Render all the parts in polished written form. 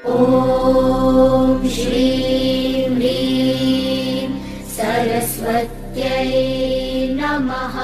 ॐ श्रीं ह्रीं सरस्वत्यै नमः।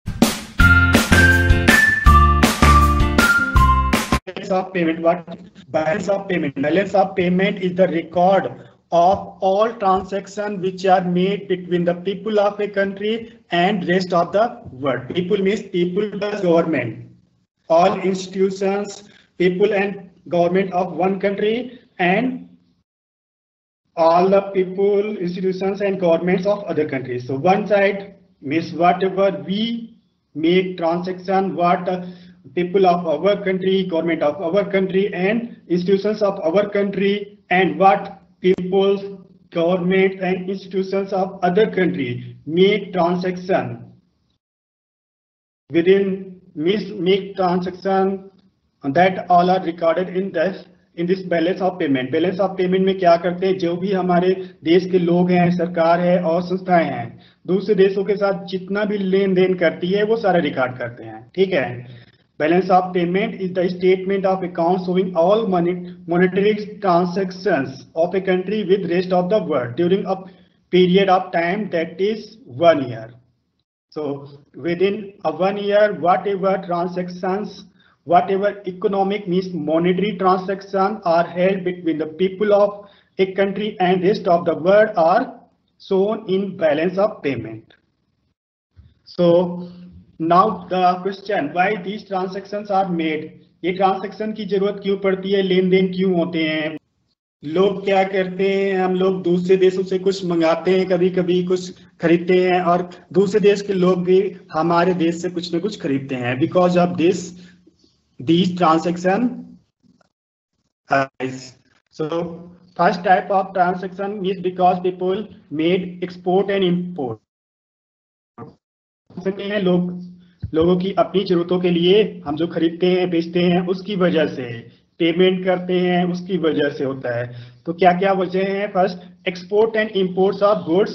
Balance of payment. What balance of payment? Balance of payment is the record of all transactions which are made between the people of a country and rest of the world. People means people plus government. All institutions, people and government of one country, and all the people, institutions and governments of other countries. So one side means whatever we make transaction, what people of our country, government of our country and institutions of our country, and what people, government and institutions of other country make transaction within, make transaction, that all are recorded in this balance of payment. Balance of payment में क्या करते हैं, जो भी हमारे देश के लोग हैं, सरकार है और संस्थाएं हैं, दूसरे देशों के साथ जितना भी लेन देन करती है वो सारा रिकॉर्ड करते हैं। ठीक है, balance of payment is the statement of account showing all monetary transactions of a country with rest of the world during a period of time that is 1 year. So within a 1 year, whatever transactions, whatever economic means monetary transactions are held between the people of a country and rest of the world are shown in balance of payment. So now the question, why these transactions are made? ये transaction की जरूरत क्यों पड़ती है, लेन then क्यों होते हैं? लोग क्या करते हैं, हम लोग दूसरे देशों से कुछ मंगाते हैं, कभी कभी कुछ खरीदते हैं, और दूसरे देश के लोग भी हमारे देश से कुछ न कुछ खरीदते हैं। Because of this these transaction so first type of transaction is because people made export and import. लोगों की अपनी जरूरतों के लिए हम जो खरीदते हैं, बेचते हैं, उसकी वजह से पेमेंट करते हैं, उसकी वजह से होता है। तो क्या क्या वजह हैं? First, export and imports of goods.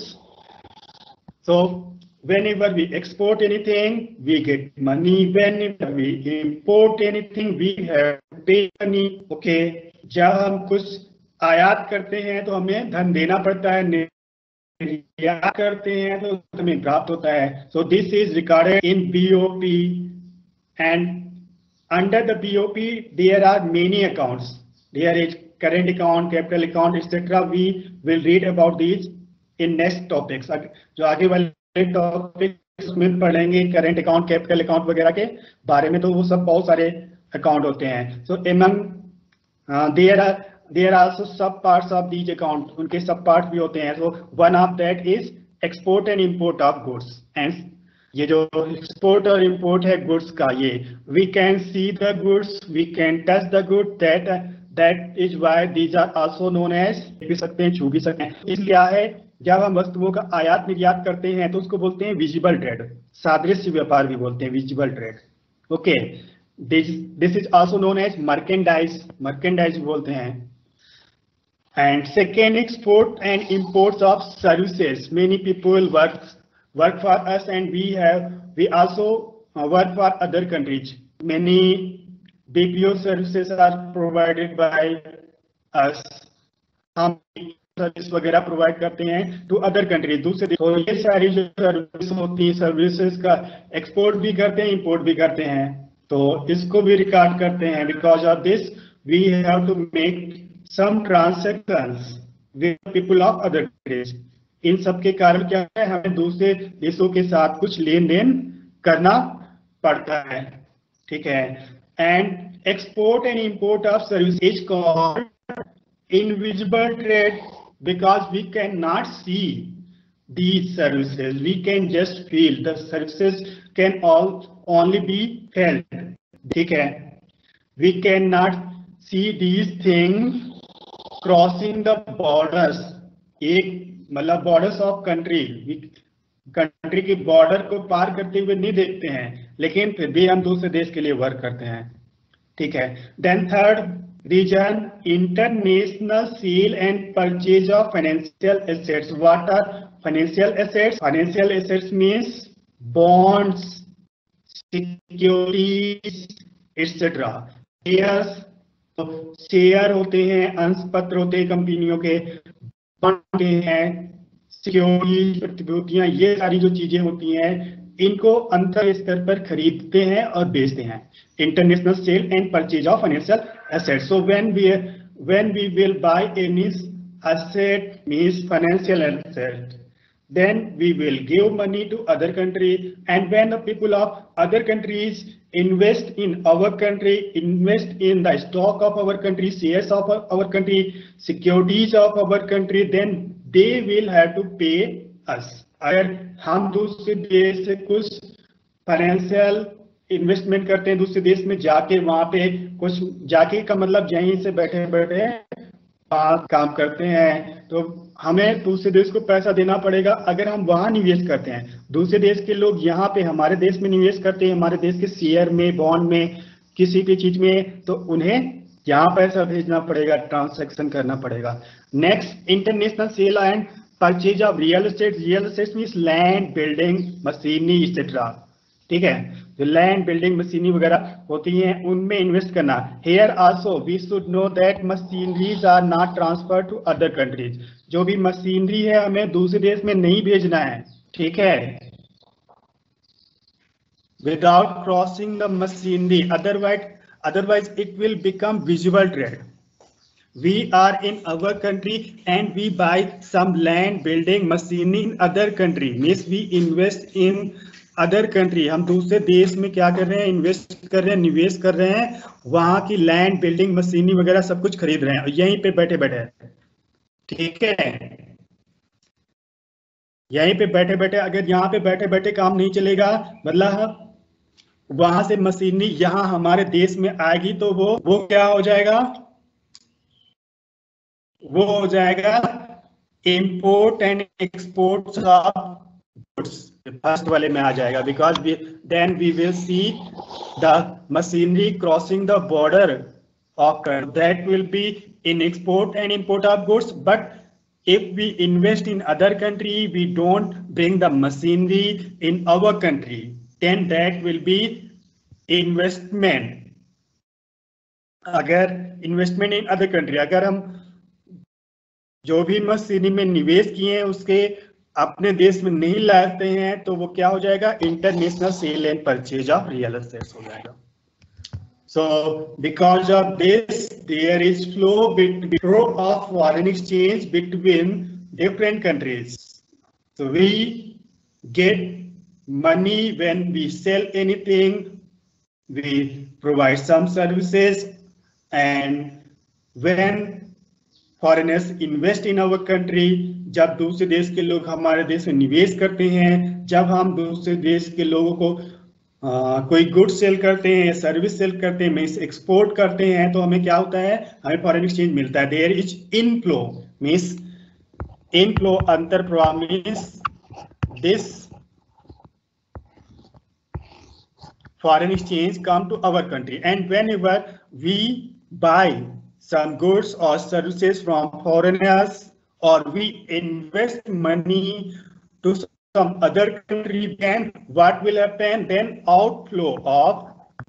So whenever we export anything, we get money. Whenever we import anything, we have to pay money. Okay, जब हम कुछ आयात करते हैं तो हमें धन देना पड़ता है, निर्यात करते हैं तो हमें प्राप्त होता है। So this is recorded in BOP, and under the BOP there are many accounts. There is current account, capital account, etc. We will read about these in next topics. जो आगे वाले टॉपिक्स में पढ़ेंगे करंट अकाउंट, कैपिटल अकाउंट वगैरह के बारे में, तो वो सब बहुत सारे अकाउंट होते हैं। So among there also sub parts of these account, उनके सब पार्ट्स भी होते हैं। So one of that is export and import of goods. And ये जो एक्सपोर्ट और इंपोर्ट है गुड्स का, ये we can see the goods, we can touch the good, that is why these are also known as, भी सकते हैं, छू भी सकते हैं। इसलिए है जब हम वस्तुओं का आयात निर्यात करते हैं तो उसको बोलते हैं विजिबल ट्रेड, सादृश्य व्यापार भी बोलते हैं, visible trade. Okay, this is also known as merchandise, merchandise बोलते हैं। And second, export and imports of services. Many people work for us and we also work for other countries. Many BPO services are provided by us, हम service वगैरह provide करते हैं to other countries, दूसरे देश। तो ये सारी जो सर्विस होती है, सर्विसेज का एक्सपोर्ट भी करते हैं, इंपोर्ट भी करते हैं, तो इसको भी रिकॉर्ड करते हैं। Because of this we have to make some transactions with people of other countries. इन सब के कारण क्या है, हमें दूसरे देशों के साथ कुछ लेन देन करना पड़ता है। ठीक है, and export and import of service is called invisible trade because we cannot see these services, we can just feel. The services can only be felt. ठीक है, we cannot see these things crossing the borders. एक मतलब borders of country, country की border को पार करते हुए नहीं देखते हैं, लेकिन फिर भी हम दूसरे देश के लिए वर्क करते हैं। ठीक है, then third region, international sale and purchase of financial assets. What are financial assets? Financial assets means bonds, securities, etc. Shares, share होते हैं, अंश पत्र होते हैं कंपनियों के, बॉन्ड हैं, सिक्योरिटी प्रतिभूतियां, ये सारी जो चीजें होती हैं इनको अंतर स्तर पर खरीदते हैं और बेचते हैं। International sale and purchase of financial assets. So when we will buy any asset, means financial asset, then we will give money to other country, and when the people of other countries invest in our country, invest in the stock of our country, shares of our country, securities of our country, then they will have to pay us. अगर हम दूसरे देश से कुछ financial investment करते हैं, दूसरे देश में जाके वहां पे कुछ, जाके का मतलब यहीं से बैठे बैठे काम करते हैं, तो हमें दूसरे देश को पैसा देना पड़ेगा। अगर हम वहां निवेश करते हैं, दूसरे देश के लोग यहाँ पे हमारे देश में निवेश करते हैं, हमारे देश के शेयर में, बॉन्ड में, किसी भी चीज में, तो उन्हें यहाँ पैसा भेजना पड़ेगा, ट्रांसैक्शन करना पड़ेगा। Next, international sale and purchase of real estate. Real estate means land, building, machinery etcetera, ठीक है, जो लैंड, बिल्डिंग, मशीनरी वगैरह होती हैं उनमें इन्वेस्ट करना। Here also we should know that machineries are not transfer to other countries. जो भी मशीनरी है हमें दूसरे देश में नहीं भेजना है, ठीक है, without crossing the machinery, otherwise it will become visible trade. We are in our country and we buy some land, building, machinery in other country, means we invest in other country। हम दूसरे देश में क्या कर रहे हैं, invest कर रहे हैं, निवेश कर रहे हैं, वहां की लैंड, बिल्डिंग, मशीनरी वगैरह सब कुछ खरीद रहे हैं यहीं पे बैठे बैठे, ठीक है, यहीं पे बैठे बैठे। अगर यहाँ पे बैठे बैठे काम नहीं चलेगा, मतलब वहां से मशीनरी यहाँ हमारे देश में आएगी, तो वो क्या हो जाएगा, वो हो जाएगा import and export of goods, first वाले में आ जाएगा। Because then we will see the machinery crossing the border of, that will be in export and import of goods. But if we invest in other country, we don't bring the machinery in our country, then that will be investment। अगर investment in other country, अगर हम जो भी machinery में निवेश किए हैं उसके अपने देश में नहीं लाते हैं, तो वो क्या हो जाएगा, international sale and purchase of real estates हो जाएगा। So because of this, there is flow of foreign exchange between different countries. So we get money when we sell anything, we provide some services, and when foreigners invest in our country, जब दूसरे देश के लोग हमारे देश में निवेश करते हैं, जब हम दूसरे देश के लोगों को कोई गुड सेल करते हैं, सर्विस सेल करते हैं, मीन्स एक्सपोर्ट करते हैं, तो हमें क्या होता है, हमें फॉरेन एक्सचेंज मिलता है। There is inflow, means inflow, अंतर प्रवाह, means this foreign exchange come to our country, and whenever we buy some goods और सर्विसेज फ्रॉम फॉरेनर्स, और we invest money to some other country, then what will happen, then outflow of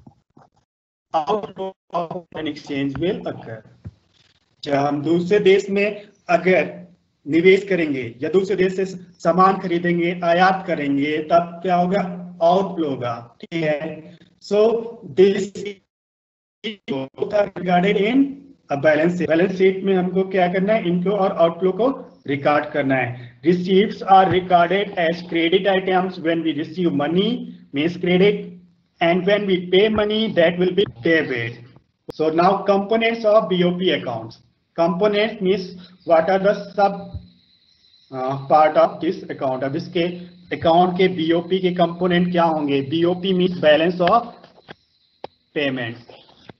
foreign exchange will occur। जब हम दूसरे देश में अगर निवेश करेंगे या दूसरे देश से सामान खरीदेंगे, आयात करेंगे, तब क्या होगा, आउटफ्लो होगा, ठीक है। So this regarded in balance sheet. Balance sheet में हमको क्या करना है, इनफ्लो और आउटफ्लो को रिकॉर्ड करना है। Receipts are recorded as credit items when we receive money, means credit, and when we pay money, that will be debit। So now components of BOP accounts. Components means what are the sub part of this account। अब इसके account के BOP के component क्या होंगे, BOP means balance of payment।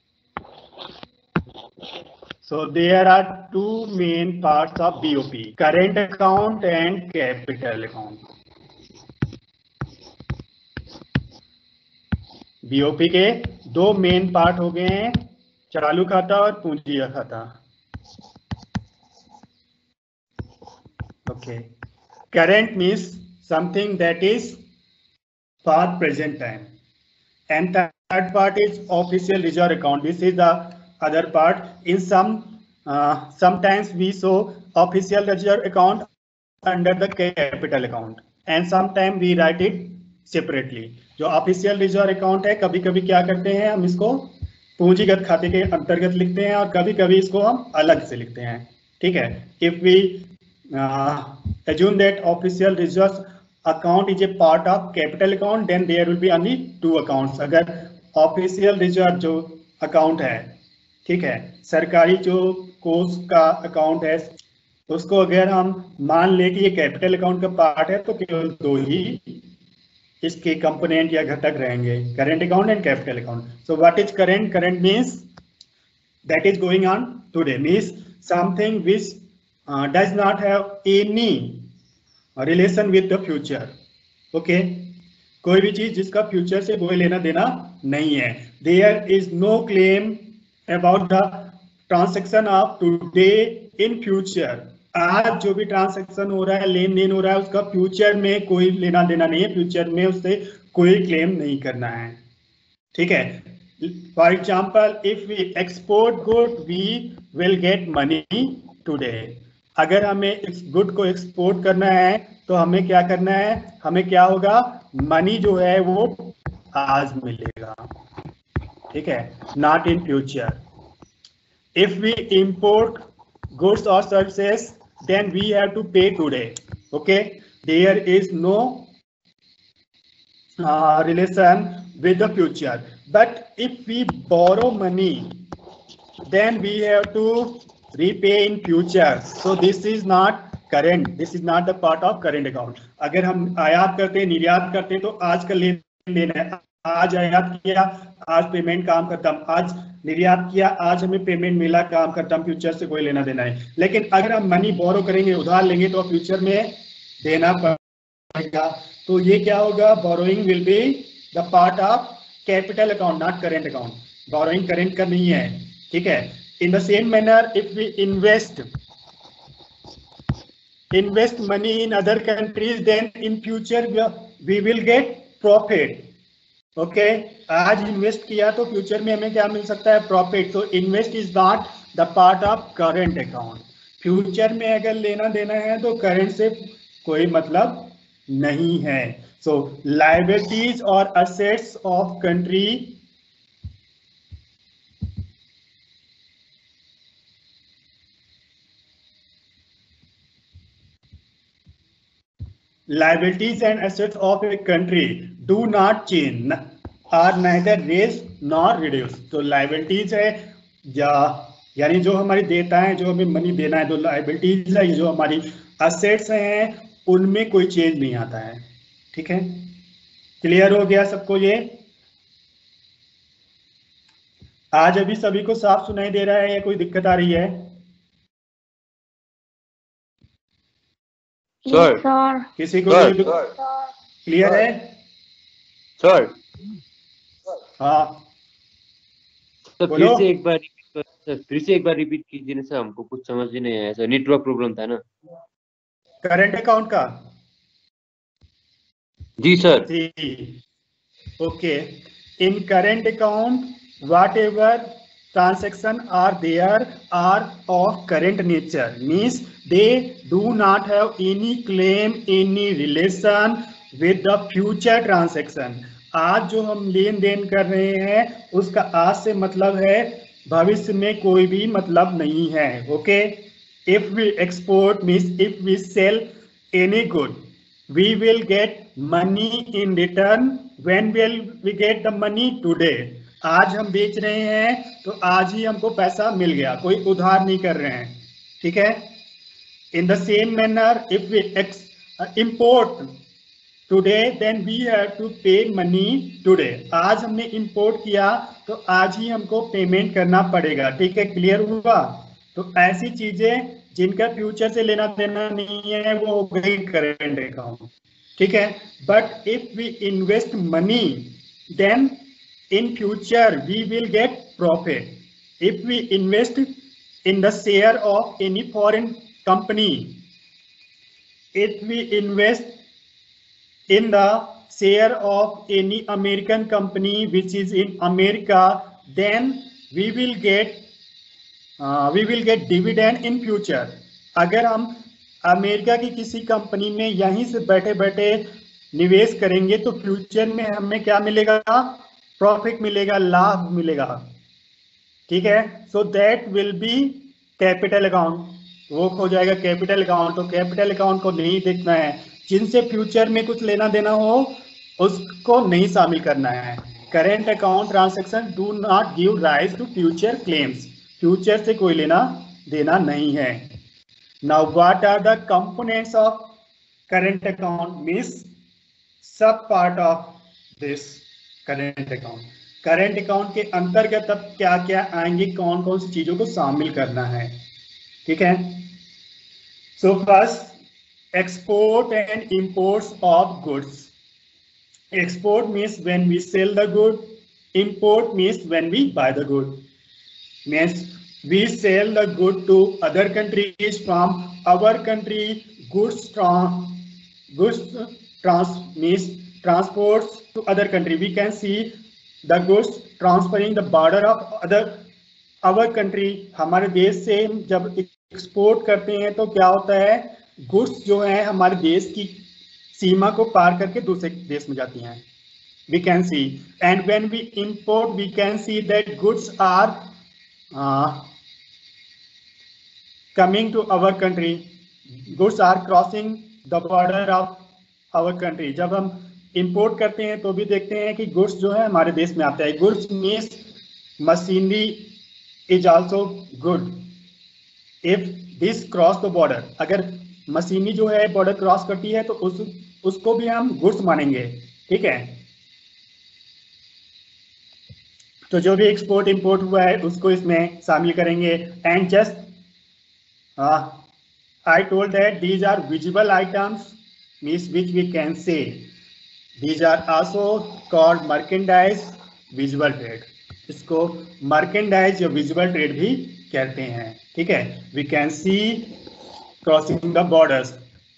So there are two main parts of BOP, current account and capital account। BOP के दो main part हो गए हैं, चालू खाता और पूंजी खाता। Okay, current means something that is for present time, and third part is official reserve account। This is the other part. In sometimes we show official ledger account under the capital account and sometimes we write it separately. जो official reserve account है कभी कभी क्या करते हैं हम इसको पूंजीगत खाते के अंतर्गत लिखते हैं और कभी कभी इसको हम अलग से लिखते हैं, ठीक है. If we assume that official reserve account is a part of capital account, then there will be only two accounts. अगर official reserve जो account है, ठीक है, सरकारी जो कोष का अकाउंट है उसको अगर हम मान ले कि ये कैपिटल अकाउंट का पार्ट है तो केवल दो ही इसके कंपोनेंट या घटक रहेंगे, current account and capital account. So what is current? Current means that is going on today, means something which does not have any relation with the future. Okay, कोई भी चीज जिसका फ्यूचर से कोई लेना देना नहीं है. There is no claim about the transaction of today in future. आज जो भी ट्रांसैक्शन हो रहा है, लेन देन हो रहा है, उसका फ्यूचर में कोई लेना देना नहीं है, फ्यूचर में उससे कोई क्लेम नहीं करना है, ठीक है. For example, if we export good we will get money today. अगर हमें इस गुड को एक्सपोर्ट करना है तो हमें क्या करना है, हमें क्या होगा, मनी जो है वो आज मिलेगा, ठीक है, not in future. If we import goods or services, then we have to pay today. Okay, there is no relation with the future. But if we borrow money, then we have to repay in future. So this is not current, this is not the part of current account. अगर हम आयात करते हैं, निर्यात करते हैं तो आज का लेन देन है, आज आयात किया, आज पेमेंट काम खत्म, आज निर्यात किया, आज हमें पेमेंट मिला, काम खत्म, फ्यूचर से कोई लेना देना है. लेकिन अगर हम मनी बोरो करेंगे, उधार लेंगे तो फ्यूचर में देना पड़ेगा. तो ये क्या होगा, borrowing will be the part of capital account, not current account. Borrowing current का नहीं है, ठीक है. In the same manner, if we invest money in other countries, then in future we will get profit. Okay, आज invest किया तो future में हमें क्या मिल सकता है, प्रॉफिट. तो invest is not the part of current account. Future में अगर लेना देना है तो करंट से कोई मतलब नहीं है. सो लायबिलिटीज और assets of country liabilities and assets of a country do not change, are neither raised nor reduced. तो liabilities है यानी जो हमारी देता है, जो हमें मनी देना है, तो liabilities है. ये जो हमारी assets हैं उनमें कोई चेंज नहीं आता है, ठीक है. क्लियर हो गया सबको? ये आज अभी सभी को साफ सुनाई दे रहा है या कोई दिक्कत आ रही है? सर, किसी को क्लियर है? सर, हाँ, तो फिर से एक बार रिपीट कीजिए ना सर, हमको कुछ समझ ही नहीं आया सर, नेटवर्क प्रॉब्लम था ना. करंट अकाउंट का? जी सर. जी, okay. In current account whatever transaction are there are of current nature, means they do not have any claim, any relation with the future transaction. आज जो हम लेन then कर रहे हैं उसका आज से मतलब है, भविष्य में कोई भी मतलब नहीं है. Okay, if we export means if we sell any good, we will get money in return. When will we get the money? Today. आज हम बेच रहे हैं तो आज ही हमको पैसा मिल गया, कोई उधार नहीं कर रहे हैं, ठीक है. In the same manner, if we import today, then we have to pay money today. आज हमने इंपोर्ट किया तो आज ही हमको पेमेंट करना पड़ेगा, ठीक है. क्लियर हुआ? तो ऐसी चीजें जिनका फ्यूचर से लेना देना नहीं है वो हो गई करेंट अकाउंट, ठीक है. But if we invest money, then in future we will get profit. If we invest in the share of any foreign company, if we invest in the share of any American company which is in America, then we will get we will get dividend in future. अगर हम America की किसी company में यहीं से बैठे बैठे निवेश करेंगे तो फ्यूचर में हमें क्या मिलेगा, प्रॉफिट मिलेगा, लाभ मिलेगा, ठीक है। So that will be capital account, वो हो जाएगा कैपिटल अकाउंट। तो कैपिटल अकाउंट को नहीं देखना है, जिनसे फ्यूचर में कुछ लेना देना हो उसको नहीं शामिल करना है। Current account transaction do not give rise to future claims, future से कोई लेना देना नहीं है। Now what are the components of current account, means sub part of this current account. Current account के अंतर्गत अब क्या क्या आएंगे, कौन कौन सी चीजों को शामिल करना है, ठीक है। So first, export and imports of goods. Export means when we sell the good, import means when we buy the good, means we sell the good to other countries, from our country goods means transports to other country. We can see the goods transferring the border of our country। हमारे देश से जब export करते हैं तो क्या होता है, गुड्स जो है हमारे देश की सीमा को पार करके दूसरे देश में जाती हैं। We can see, and when we import we can see that goods are coming to our country, goods are crossing the border of our country। जब हम import करते हैं तो भी देखते हैं कि goods जो है हमारे देश में आता है। goods means machinery is also good if this cross the border। अगर मशीनरी जो है बॉर्डर क्रॉस करती है तो उसको भी हम गुड्स मानेंगे, ठीक है। तो जो भी एक्सपोर्ट इंपोर्ट हुआ है उसको इसमें शामिल करेंगे। And just I told that these are visible items, means which we can say these are also called merchandise visual trade. इसको मर्केंडाइज या विजुअल ट्रेड भी कहते हैं, ठीक है। We can see crossing the borders.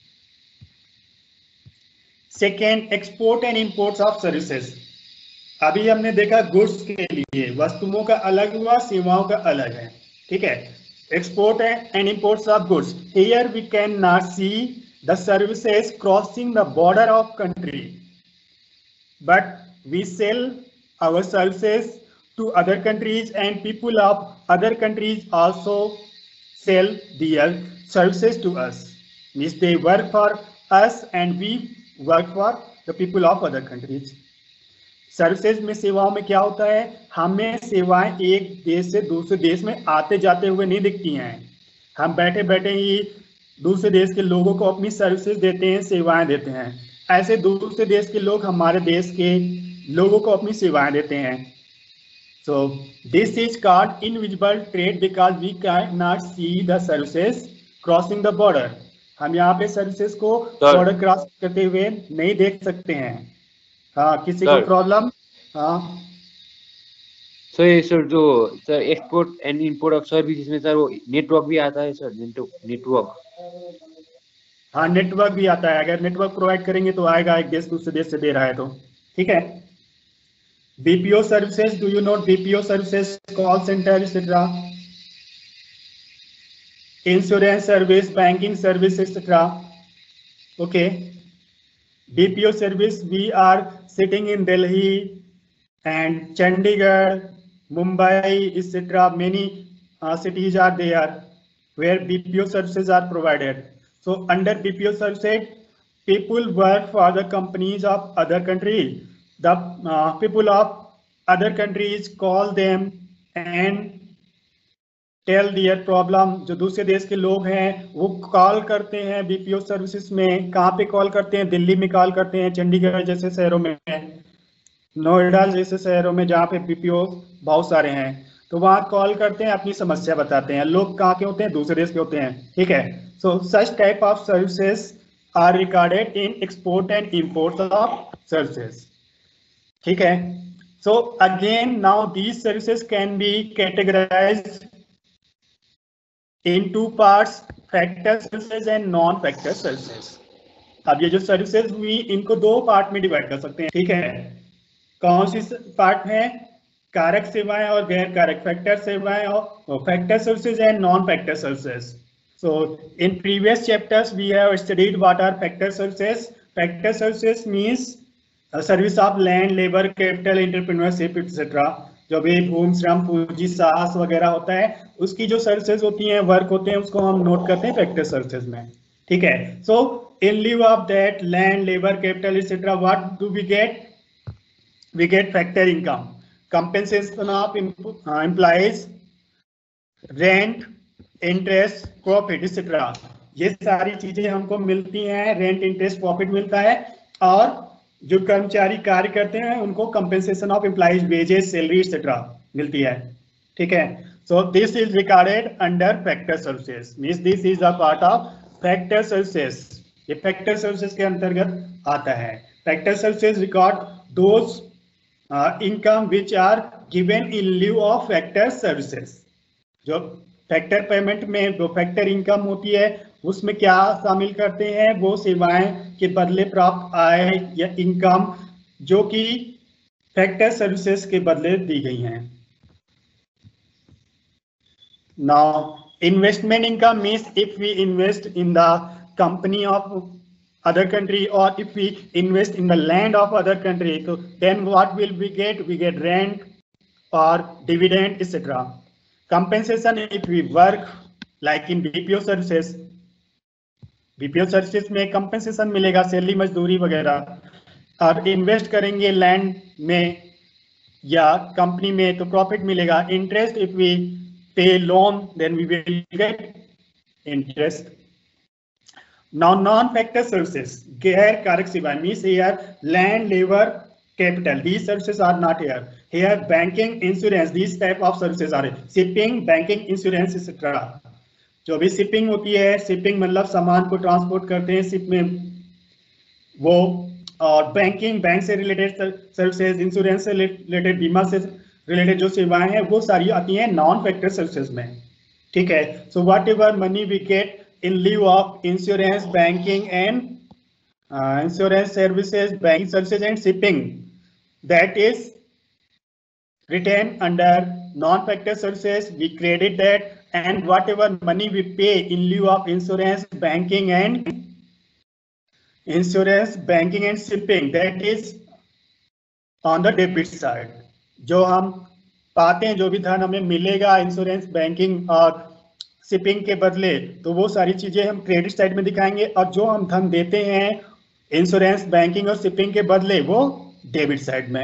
Second, export and imports of services. अभी हमने देखा गुड्स के लिए वस्तुओं का अलग हुआ, सेवाओं का अलग है, ठीक है। Export and imports of goods, here we can not see the services crossing the border of country, but we sell our services to other countries and people of other countries also sell their services to us, means they work for us and we work for the people of other countries. Services में, सेवाओं में क्या होता है, हमें सेवाएं एक देश से दूसरे देश में आते जाते हुए नहीं दिखती हैं। हम बैठे बैठे ही दूसरे देश के लोगों को अपनी सर्विसेज देते हैं, सेवाएं देते हैं। ऐसे दूसरे देश के लोग हमारे देश के लोगों को अपनी सेवाएं देते हैं। So this is called invisible trade because we can not see the services crossing the border. हम यहाँ पे सर्विसेज को बॉर्डर क्रॉस करते हुए नहीं देख सकते हैं। हाँ, किसी को प्रॉब्लम? हाँ सर, ये सर जो sir export and import of service, इसमें सर वो नेटवर्क भी आता है सर, नेटवर्क? हाँ, नेटवर्क भी आता है। अगर नेटवर्क प्रोवाइड करेंगे तो आएगा, एक देश दूसरे देश से दे रहा है तो, ठीक है। BPO services, do you note BPO services, call centre etcetera, insurance service, banking service etcetera, okay. BPO service, we are sitting in Delhi and Chandigarh, Mumbai, etc. Many cities are there where BPO services are provided. So under BPO services, people work for the companies of other countries. The people of other countries call them and tell their problem. जो दूसरे देश के लोग हैं वो call करते हैं BPO services में। कहाँ पे कॉल करते हैं? दिल्ली में कॉल करते हैं, चंडीगढ़ जैसे शहरों में, नोएडा जैसे शहरों में जहाँ पे बीपीओ बहुत सारे हैं, तो वहाँ कॉल करते हैं, अपनी समस्या बताते हैं। लोग कहाँ के होते हैं? दूसरे देश के होते हैं, ठीक है। So such type of services are recorded in export and import of services, ठीक है। So again now these services can be categorised in two parts, factor services and non factor services। अब ये जो सर्विसेज हुई इनको दो part में divide कर सकते हैं, ठीक है। कौन सी पार्ट है? कारक सेवाएं और गैर कारक, फैक्टर सेवाएं और factor services and non factor services. So in previous chapters we have studied what are factor services. Factor services means service of land, labor, capital, entrepreneurship etc. जो भी भूमि, श्रम, पूंजी, साहस वगैरह होता है उसकी जो सर्विसेज होती हैं, वर्क होते हैं, उसको हम नोट करते हैं फैक्टर सर्विसेज में. ठीक है. So in lieu of that land, labour, capital etc. What do we get? We get factor income, compensation of employees, rent, interest, profit etcetera. ये सारी चीजें हमको मिलती हैं. रेंट, इंटरेस्ट, प्रॉफिट मिलता है. और जो कर्मचारी कार्य करते हैं उनको compensation of employees, wages, salary etcetera मिलती है. ठीक है. So this is recorded under factor services. Means this is a part of factor services. ये फैक्टर सर्विसेज के अंतर्गत आता है. Factor services record those income which are given in lieu of factor services. जो फैक्टर पेमेंट में जो factor income होती है उसमें क्या शामिल करते हैं? वो सेवाएं के बदले प्राप्त आय या इनकम जो कि फैक्टर सर्विसेज के बदले दी गई हैं. Now investment income means if we invest in the company of other country or if we invest in the land of other country, so then what will we get? We get rent or dividend etc. Compensation if we work like in BPO services. BPO services में compensation मिलेगा, salary, मजदूरी वगैरह. और invest करेंगे land में या company में तो प्रॉफिट मिलेगा. Interest if we pay loan then we will get interest. Now non-factor services, गैर कारक सेवाएं means here land, labor, capital. These services are not here. Here banking, insurance, these type of services are. Shipping, banking, insurance etc. जो भी shipping होती है, shipping मतलब सामान को ट्रांसपोर्ट करते हैं शिप में वो. और बैंकिंग, बैंक से रिलेटेड सर्विसेज, इंश्योरेंस से रिलेटेड, बीमा से रिलेटेड जो सेवाएं हैं वो सारी आती हैं नॉन फैक्टर सर्विसेज में. ठीक है. So whatever money we get in lieu of insurance, banking and insurance services, banking services and shipping, that is written under non-factor services. We credit that, and whatever money we pay in lieu of insurance, banking and shipping, that is on the debit side. जो हम पाते हैं, जो भी धन हमें मिलेगा insurance, banking और शिपिंग के बदले, तो वो सारी चीजें हम क्रेडिट साइड में दिखाएंगे. और जो हम धन देते हैं इंश्योरेंस, बैंकिंग और शिपिंग के बदले वो डेबिट साइड में.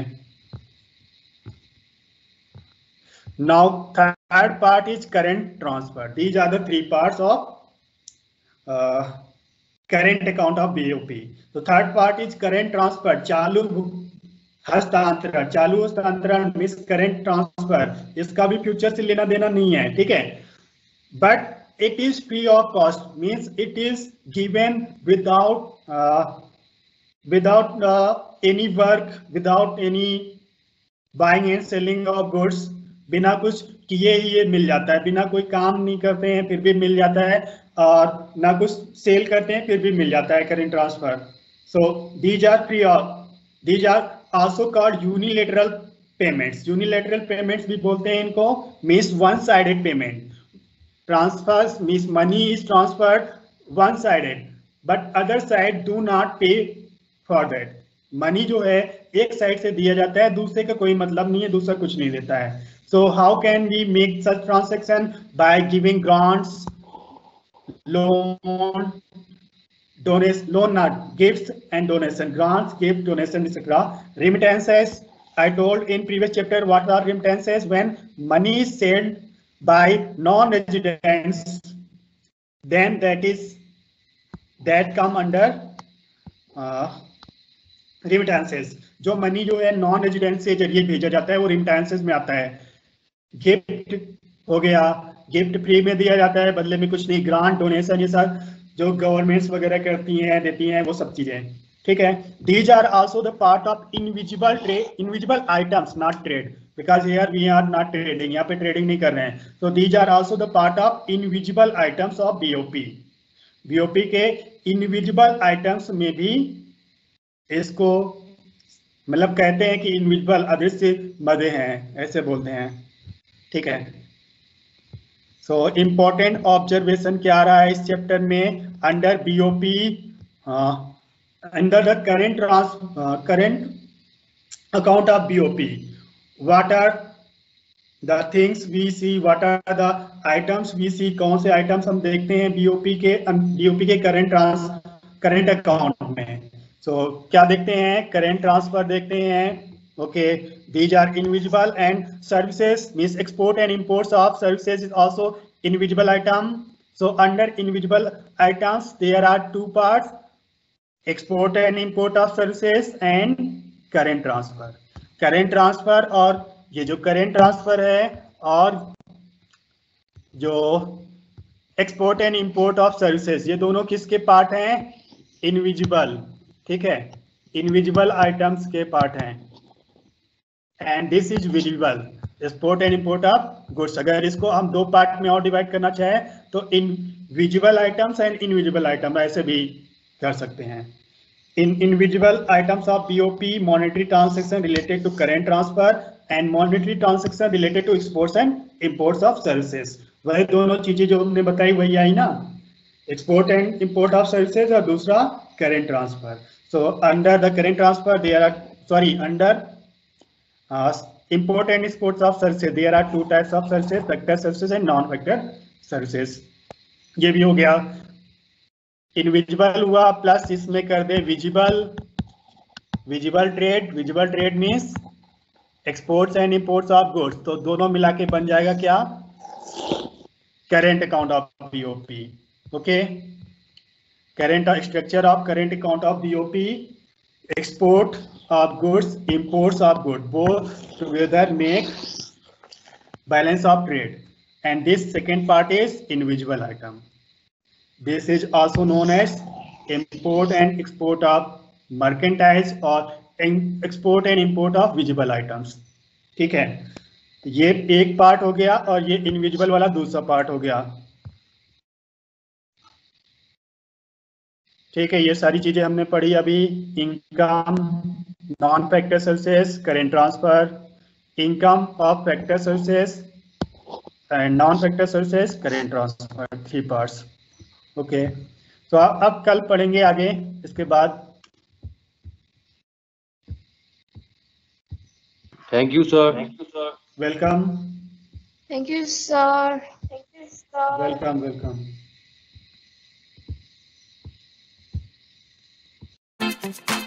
Now third part is current transfer. These are the three parts of current account of BOP. तो third part is current transfer, चालू हस्तांतरण. चालू हस्तांतरण मींस करंट ट्रांसफर. इसका भी फ्यूचर से लेना देना नहीं है. ठीक है. But it is free of cost, means it is given without any work, without any buying and selling of goods. बिना कुछ किए ही ये मिल जाता है. बिना कोई काम नहीं करते हैं फिर भी मिल जाता है, और ना कुछ सेल करते हैं फिर भी मिल जाता है current transfer. So these are free of. These are also called unilateral payments. Unilateral payments भी बोलते हैं इनको, means one-sided payment. Transfers means money is transferred one-sided, but other side do not pay for that. Money जो है एक side से दिया जाता है, दूसरे का कोई मतलब नहीं है, दूसरा कुछ नहीं देता है. So how can we make such transaction? By giving grants, loan, donation, loan not gifts and donation, grants, gift, donation etc. Remittances, I told in previous chapter what are remittances. When money is sent by non-residents, then that come under remittances. जो money जो है non resident से जरिए भेजा जाता है वो remittances में आता है. गिफ्ट हो गया, गिफ्ट फ्री में दिया जाता है, बदले में कुछ नहीं. ग्रांट, डोनेशन, ये सब जो गवर्नमेंट्स वगैरह करती हैं, देती हैं, वो सब चीजें. ठीक है. These are also the part of invisible items, not trade. Because here we are not trading, यहाँ पे ट्रेडिंग नहीं कर रहे हैं. So these are also the part of invisible items of BOP. BOP के invisible items में भी इसको मतलब कहते हैं कि इनविजिबल अदृश्य मदे हैं, ऐसे बोलते हैं, ठीक है। सो इम्पोर्टेंट ऑब्जर्वेशन क्या आ रहा है इस चैप्टर में? Under BOP, under the current account of BOP, what are the things we see, what are the items we see, कौन से आइटम्स हम देखते हैं बीओपी के करंट अकाउंट में। सो क्या देखते हैं? करंट ट्रांसफर देखते हैं, okay. These are invisible and services means export and imports of services is also invisible item. So under invisible items there are two parts, export and import of services and current transfer. Current transfer, और ये जो current transfer है और जो export and import of services, ये दोनों किसके part हैं? इनविजिबल, ठीक है, इनविजिबल आइटम्स के पार्ट हैं। And this is visible, export and import of goods. अगर इसको हम दो पार्ट में और डिवाइड करना चाहें तो invisible items and invisible item ऐसे भी कर सकते हैं। In invisible items of BOP, monetary transaction related to current transfer and monetary transaction related to exports and imports of services। वही दोनों चीजें जो हमने बताई वही आई ना, export and import of services और दूसरा current transfer. So under the current transfer there are, sorry, under import and exports of services there are two types of services, factor services and non factor services। ये भी हो गया। Invisible हुआ plus इसमें कर दे visible, visible trade means exports and imports of goods, तो दोनों मिला के बन जाएगा क्या? Current account of BOP, okay. Current structure of current account of BOP, export of goods, imports of good, both together make balance of trade, and this second part is invisible item. This is also known as import and export of merchandise or export and import of visible items, ठीक है। ये एक part हो गया और ये invisible वाला दूसरा पार्ट हो गया, ठीक है। ये सारी चीजें हमने पढ़ी अभी। Income, non factor services, current transfer, income of factor services and non factor services, current transfer, 3 parts, okay. तो अब कल पढ़ेंगे आगे इसके बाद। Thank you sir. Welcome. Thank you, sir. Welcome.